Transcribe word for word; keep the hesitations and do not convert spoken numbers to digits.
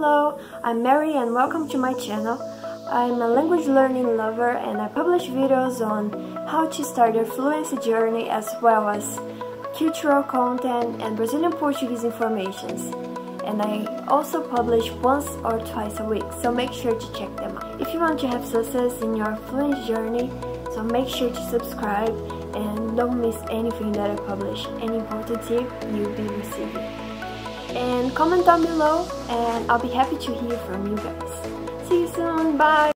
Hello, I'm Mary and welcome to my channel. I'm a language learning lover and I publish videos on how to start your fluency journey as well as cultural content and Brazilian Portuguese informations. And I also publish once or twice a week, so make sure to check them out. If you want to have success in your fluency journey, so make sure to subscribe and don't miss anything that I publish. Any important tip you'll be receiving. And comment down below and I'll be happy to hear from you guys. See you soon, bye!